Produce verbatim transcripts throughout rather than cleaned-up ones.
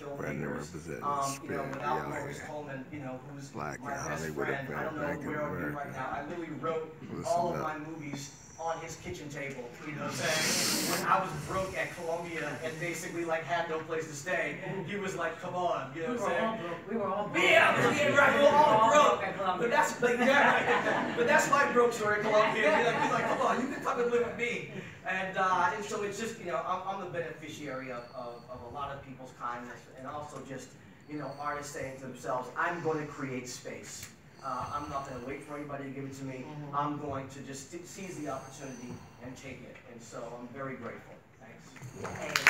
filmmakers. Um, you know, without Maurice Coleman, you know, who's my best friend. I don't know where I'd be right now. I literally wrote all of my movies on his kitchen table, you know what I'm saying? When I was broke at Columbia and basically like had no place to stay, he was like, come on, you know what I'm saying? We were all broke. Yeah, yeah, right, we were all broke. But that's like, yeah, right. But that's my broke story at Columbia. He's like, come on, you can come and live with me. And, uh, and so it's just, you know, I'm, I'm the beneficiary of, of, of a lot of people's kindness, and also just, you know, artists saying to themselves, I'm going to create space. Uh, I'm not going to wait for anybody to give it to me. Mm-hmm. I'm going to just seize the opportunity and take it. And so I'm very grateful. Thanks.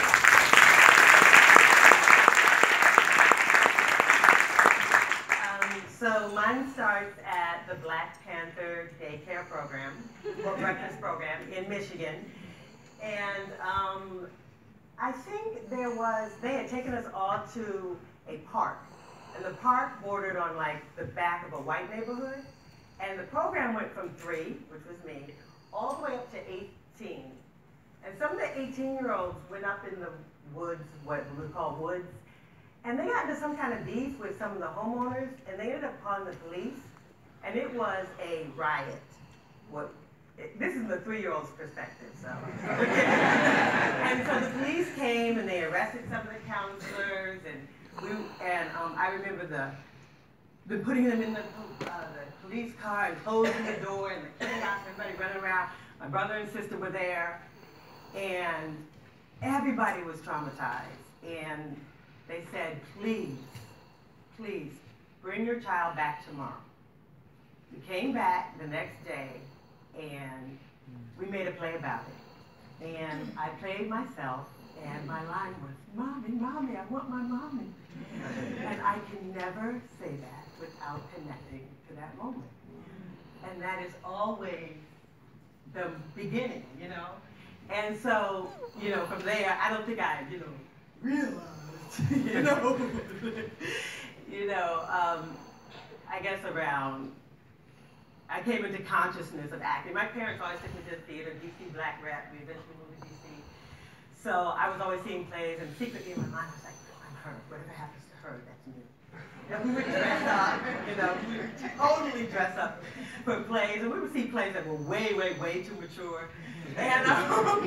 Um, so mine starts at the Black Panther daycare program, or breakfast program in Michigan. And um, I think there was, they had taken us all to a park. And the park bordered on like the back of a white neighborhood. And the program went from three, which was me, all the way up to eighteen. And some of the eighteen-year-olds went up in the woods, what we would call woods, and they got into some kind of beef with some of the homeowners, and they ended up calling the police, and it was a riot. What, it, this is the three-year-old's perspective, so. And so the police came, and they arrested some of the counselors, and we, and um, I remember the, the putting them in the, uh, the police car and closing the door and the chaos, everybody running around. My brother and sister were there, and everybody was traumatized. And they said, please, please, bring your child back tomorrow. We came back the next day, and we made a play about it. And I played myself, and my line was, Mommy, Mommy, I want my mommy. And I can never say that without connecting to that moment. And that is always the beginning, you know? And so, you know, from there, I don't think I, you know, realized, you know, you know, um, I guess around, I came into consciousness of acting. My parents always took me to the theater, D C Black Rap, we eventually moved to D C. So I was always seeing plays, and secretly in my mind, I was like, I'm her. Whatever happens to her, that's me. And we would dress up, you know, we would totally dress up for plays, and we would see plays that were way, way, way too mature. And, um,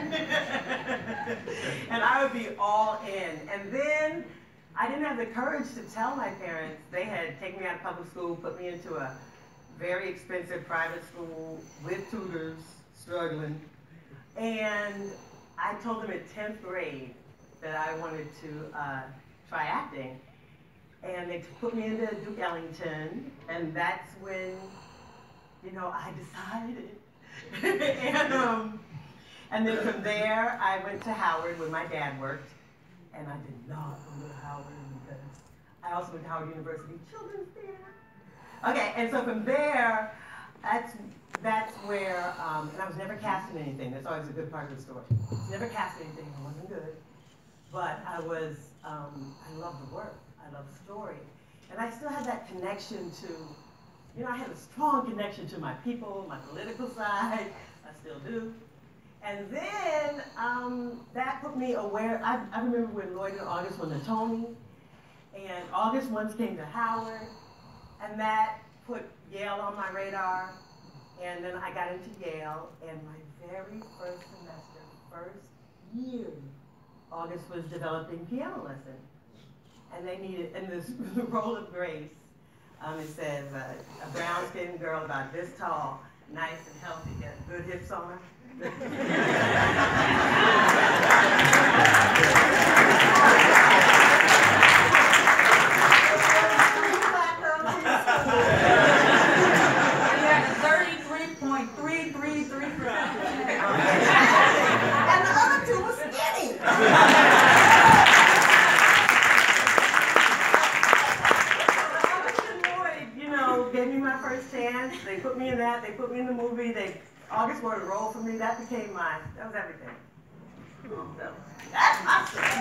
and I would be all in. And then I didn't have the courage to tell my parents. They had taken me out of public school, put me into a very expensive private school with tutors, struggling. And I told them in tenth grade that I wanted to uh, try acting. And they put me into Duke Ellington, and that's when, you know, I decided. and, um, and then from there, I went to Howard where my dad worked, and I did not go to Howard because I also went to Howard University Children's Theater. Okay, and so from there, that's that's where, um, and I was never cast in anything. That's always a good part of the story. Never cast in anything. I wasn't good, but I was. Um, I loved the work. I loved the story, and I still had that connection to. You know, I had a strong connection to my people, my political side. I still do. And then um, that put me aware. I, I remember when Lloyd and August won the Tony, and August once came to Howard, and that put Yale on my radar. And then I got into Yale, and my very first semester, first year, August was developing piano lessons. And they needed, in this the role of Grace, um, it says uh, a brown-skinned girl about this tall, nice and healthy, got good hips on her. thirty-three point three three three percent. And the other two were skinny. Gave me my first chance. They put me in that. They put me in the movie. They August wrote a role for me. That became my. That was everything. So that's my story.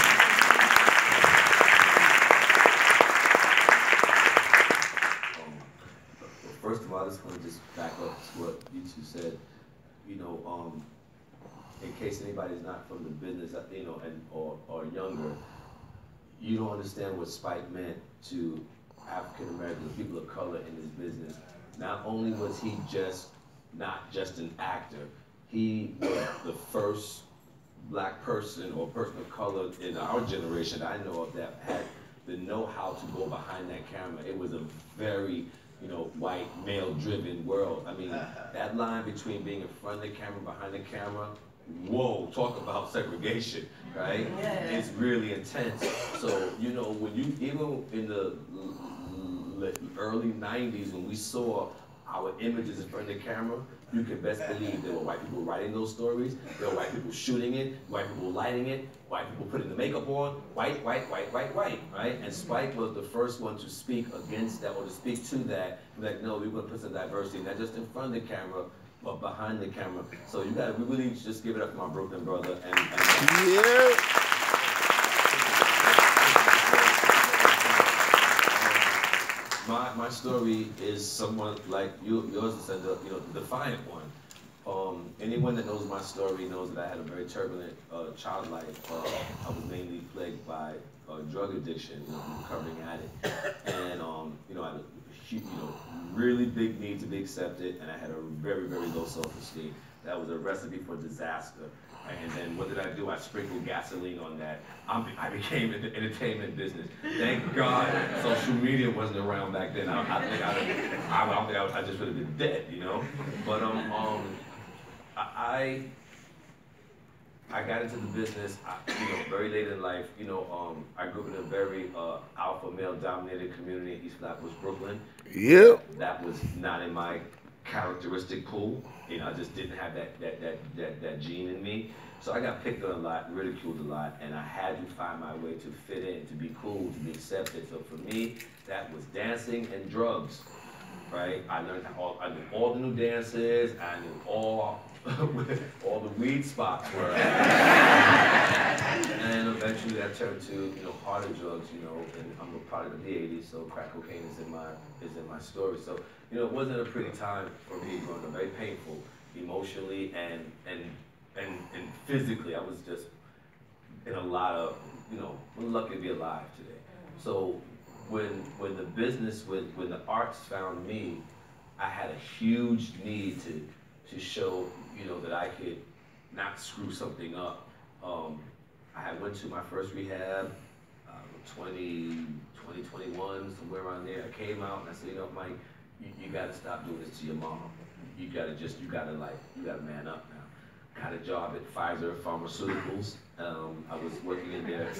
Um, first of all, I just want to just back up to what you two said. You know, um, in case anybody's not from the business, you know, and or or younger. you don't understand what Spike meant to African Americans, people of color in this business. Not only was he just not just an actor, he was the first black person or person of color in our generation that I know of that had the know-how to go behind that camera. It was a very, you know, white, male-driven world. I mean, that line between being in front of the camera, behind the camera, whoa, talk about segregation, right? Yeah. It's really intense. So, you know, when you, even in the early nineties, when we saw our images in front of the camera, you can best believe there were white people writing those stories, there were white people shooting it, white people lighting it, white people putting the makeup on, white, white, white, white, white, right? And Spike was the first one to speak against that or to speak to that. Like, no, we're gonna put some diversity, not just in front of the camera, but behind the camera. So you gotta we really just give it up to my Brooklyn brother. And, and yeah. My, my story is somewhat like you, yours is the, you know, the defiant one. Um, anyone that knows my story knows that I had a very turbulent uh, child life. Uh, I was mainly plagued by uh, drug addiction, you know, recovering addict. And, um, you know, I had a you know, really big need to be accepted, and I had a very, very low self-esteem. That was a recipe for disaster. And then what did I do? I sprinkled gasoline on that. I'm, I became in the entertainment business. Thank God social media wasn't around back then. I, I think I, I, I, think I, I just would have been dead, you know? But um, um, I, I got into the business, I, you know, very late in life. You know, um, I grew up in a very uh, alpha male-dominated community in East Flatbush, Brooklyn. Yep. That was not in my characteristic pool. You know, I just didn't have that that that that that gene in me. So I got picked on a lot, ridiculed a lot, and I had to find my way to fit in, to be cool, to be accepted. So for me, that was dancing and drugs, right? I learned all I knew all the new dances. I knew all all the weed spots were. And eventually that turned to, you know, harder drugs, you know, and I'm a product of the eighties, so crack cocaine is in my is in my story. So, you know, it wasn't a pretty time for me growing up, very painful, emotionally and and and and physically. I was just in a lot of, you know, we're lucky to be alive today. So when when the business, when when the arts found me, I had a huge need to to show, you know, that I could not screw something up. Um, I had went to my first rehab, uh, twenty, twenty, twenty-one, somewhere around there. I came out and I said, you know, Mike, you, you gotta stop doing this to your mom. You gotta just, you gotta like, you gotta man up now. Got a job at Pfizer Pharmaceuticals. Um, I was working in there.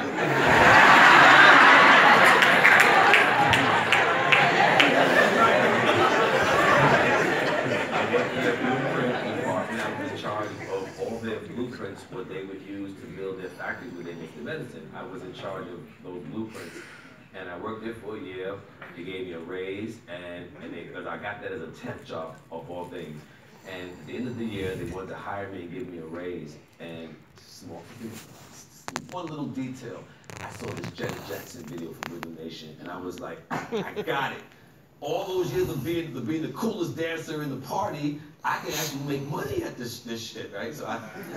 I worked in their blueprint department. I was in charge of all their blueprints, what they would use to build their factories where they make the medicine. I was in charge of those blueprints. And I worked there for a year. They gave me a raise, and, and they, because I got that as a temp job of all things. And at the end of the year, they wanted to hire me and give me a raise. And small, one little detail, I saw this Janet Jackson video from Rhythm Nation, and I was like, I got it. All those years of being, of being the coolest dancer in the party, I can actually make money at this this shit, right? So I,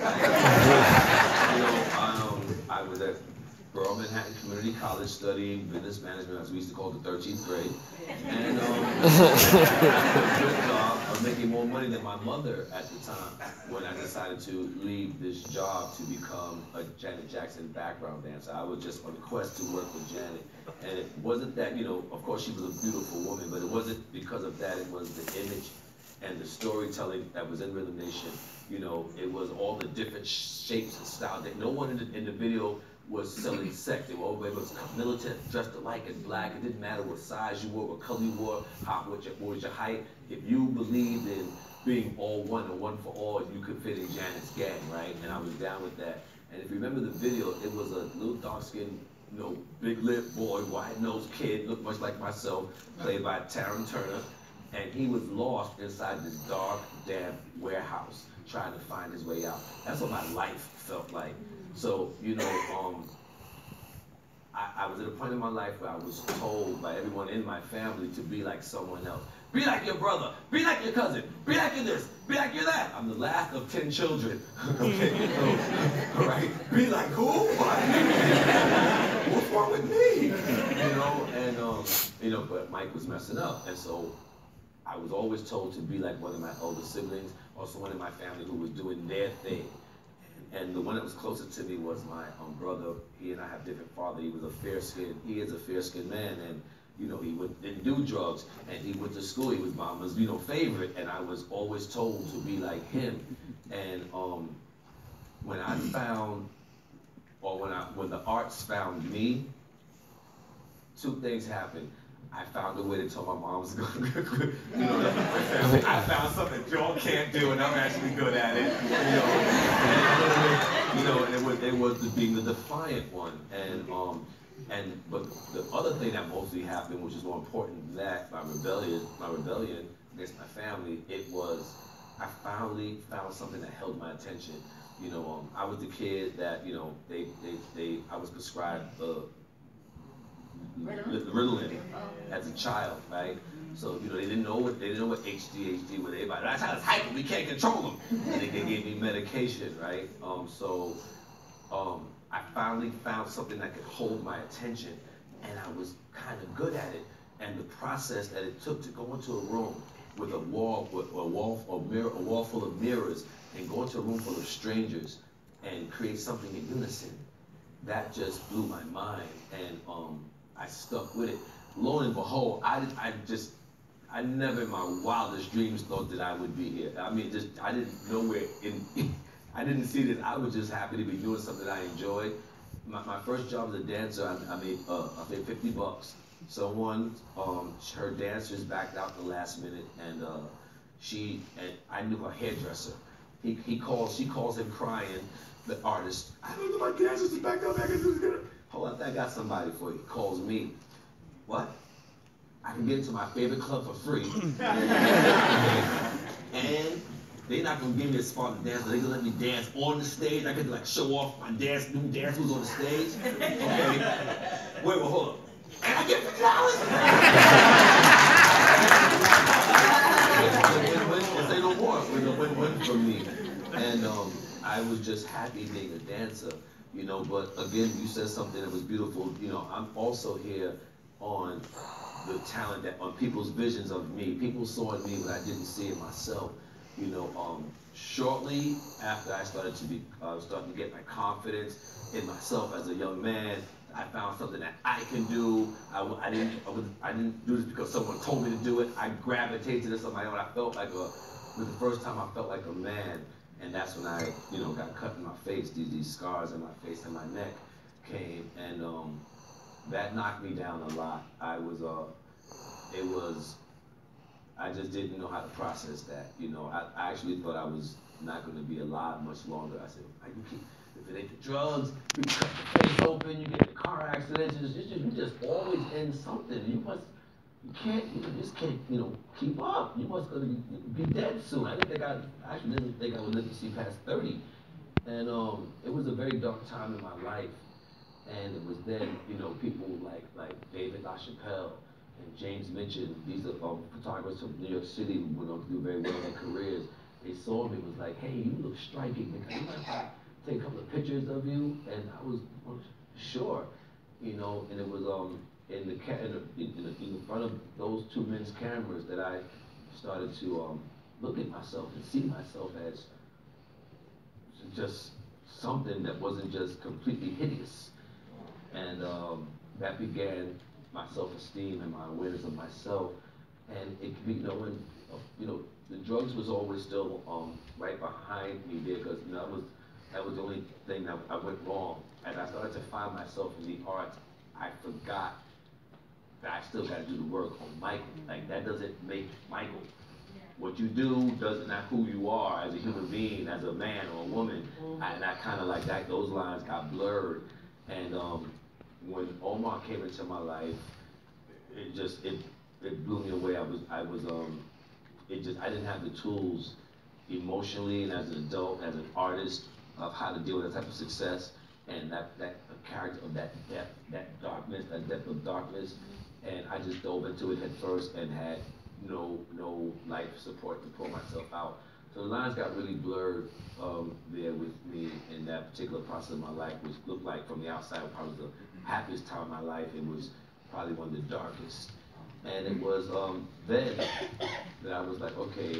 I you know, um, I was at Borough Manhattan Community College studying business management, as we used to call it, the thirteenth grade. And um, I did a good job of making more money than my mother at the time when I decided to leave this job to become a Janet Jackson background dancer. I was just on a quest to work with Janet. And it wasn't that, you know, of course she was a beautiful woman, but it wasn't because of that. It was the image and the storytelling that was in Rhythm Nation. You know, it was all the different shapes and styles that no one in the, in the video was selling sex. They were all was militant, dressed alike in black. It didn't matter what size you were, what color you wore, how, what, your, what was your height. If you believed in being all one and one for all, you could fit in Janet's gang, right? And I was down with that. And if you remember the video, it was a little dark-skinned, you know, big lip boy, wide-nosed kid, looked much like myself, played by Taron Turner. And he was lost inside this dark, damp warehouse, trying to find his way out. That's what my life felt like. So, you know, um, I, I was at a point in my life where I was told by everyone in my family to be like someone else. Be like your brother, be like your cousin, be like your this, be like your that. I'm the last of ten children, okay? So, all right, be like who? What's wrong wrong with me? You know, and um, you know, but Mike was messing up, and so I was always told to be like one of my older siblings, or someone in my family who was doing their thing. And the one that was closest to me was my um, brother. He and I have different father. He was a fair-skinned, he is a fair-skinned man, and you know, he would, didn't do drugs, and he went to school. He was mama's, you know, favorite, and I was always told to be like him. And um, when I found, or when I, when the arts found me, two things happened. I found a way to tell my mom was going to, you know, I found something y'all can't do, and I'm actually good at it, you know. And, you know, and it was, it was the, being the defiant one, and um, and but the other thing that mostly happened, which is more important than that, my rebellion, my rebellion against my family, it was I finally found something that held my attention. You know, um, I was the kid that, you know, they they they I was prescribed the. Uh, Ritalin as a child, right? So, you know, they didn't know what they didn't know what H D H D was. Everybody, that's how it's hyper. We can't control them. And they, they gave me medication, right? Um, so, um, I finally found something that could hold my attention, and I was kind of good at it. And the process that it took to go into a room with a wall, with a wall, a mirror, a wall full of mirrors, and go into a room full of strangers and create something in unison, that just blew my mind. And um. I stuck with it. Lo and behold, I, I just, I never in my wildest dreams thought that I would be here. I mean, just, I didn't know where, in, I didn't see this. I was just happy to be doing something I enjoyed. My, my first job as a dancer, I, I made, uh, I made fifty bucks. Someone, um, her dancers backed out the last minute, and uh, she, and I knew her hairdresser. He, he calls, she calls him crying, the artist, I don't know my dancers to back out, I can do this. Hold on, I got somebody for you. He calls me. What? I can get into my favorite club for free. And they're not gonna give me a spot to dance, but they're gonna let me dance on the stage. I could like show off my dance, new dance moves on the stage. Okay. Wait, well, hold up. And I get fifty dollars. Win-win, say no more. It was a win-win for me. And um, I was just happy being a dancer. You know, but again, you said something that was beautiful. You know, I'm also here on the talent that, on people's visions of me. People saw in me what I didn't see in myself. You know, um, shortly after I started to be, uh, starting to get my confidence in myself as a young man, I found something that I can do. I, I didn't, I, was, I didn't do this because someone told me to do it. I gravitated to this on my own. I felt like a, it was the first time I felt like a man. And that's when I, you know, got cut in my face. These, these scars in my face and my neck came, and um, that knocked me down a lot. I was, uh, it was, I just didn't know how to process that. You know, I, I actually thought I was not going to be alive much longer. I said, you keep, if it ain't the drugs, you cut the face open, you get in a car accident, you just, you just always end something. You must. You can't, you just can't, you know, keep up. You must gonna be, be dead soon. I didn't think I, I actually didn't think I would live to see past thirty. And um, it was a very dark time in my life. And it was then, you know, people like like David LaChapelle and James Minchin, these are um, photographers from New York City who went on to do very well in their careers. They saw me and was like, hey, you look striking. Because you might take a couple of pictures of you. And I was, well, sure, you know, and it was, um, in the, in, the, in, the, in front of those two men's cameras that I started to um, look at myself and see myself as just something that wasn't just completely hideous. And um, that began my self-esteem and my awareness of myself. And it, you know, when, you know, the drugs was always still um, right behind me there, because you know, that was, that was the only thing that I went wrong. As I started to find myself in the arts, I forgot that I still got to do the work on Michael. Like, that doesn't make Michael. What you do doesn't not who you are as a human being, as a man or a woman. I, and I kind of like that, those lines got blurred. And um, when Omar came into my life, it just, it, it blew me away. I was, I was, um, it just, I didn't have the tools emotionally and as an adult, as an artist, of how to deal with that type of success. And that, that character of that depth, that darkness, that depth of darkness. And I just dove into it head first and had no no life support to pull myself out. So the lines got really blurred um, there with me in that particular process of my life, which looked like from the outside probably the happiest time of my life. It was probably one of the darkest. And it was um, then that I was like, okay,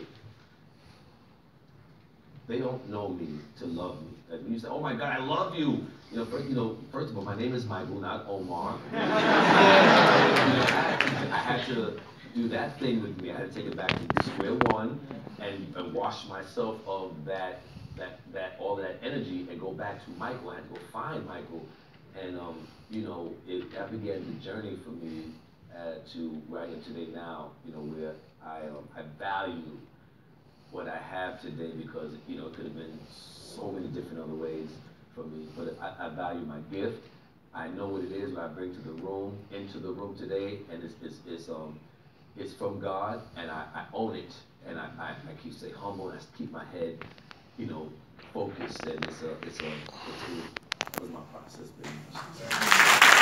they don't know me to love me. Like when you say, oh my God, I love you. You know, first, you know, first of all, my name is Michael, not Omar. I, had to, I had to do that thing with me. I had to take it back to square one and, and wash myself of that, that, that, all of that energy and go back to Michael. I had to go find Michael. And, um, you know, it, that began the journey for me uh, to where I am today now, you know, where I, um, I value what I have today because, you know, it could have been so many different other ways for me, but I, I value my gift. I know what it is what I bring to the room, into the room today, and it's, it's, it's, um, it's from God, and I, I own it, and I, I, I keep stay humble, and I keep my head, you know, focused, and it's a, it's a, it's a, that was my process, baby.